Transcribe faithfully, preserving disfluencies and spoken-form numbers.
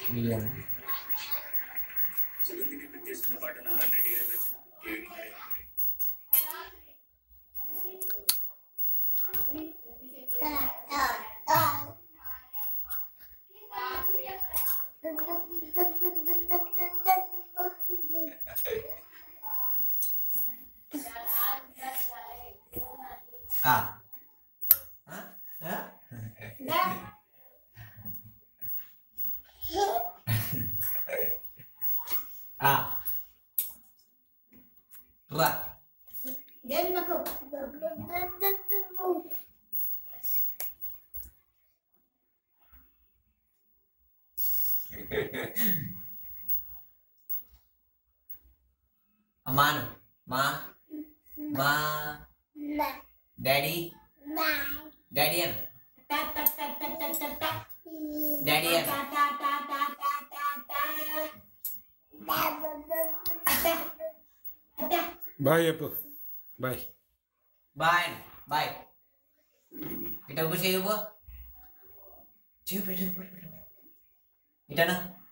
Million. Ah. Hah? Hah? Ah. Ra. Jadi makro. Aman. Ma. Ma. Daddy. Daddy an. Ta ta ta ta ta ta ta. Daddy an. Ta ta ta ta ta ta ta. Ada. Bye apa? Bye. Bye. Bye. Kita buka siapa? Cium, cium, cium. Kita na.